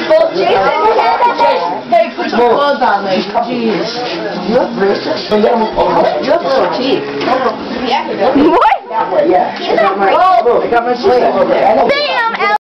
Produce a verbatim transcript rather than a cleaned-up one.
Well, Jason, hey, put some clothes on, lady. Jeez. You have braces? You have little teeth. Yeah. What? That way, yeah. I got my, oh, I got my sleeve over there. Damn,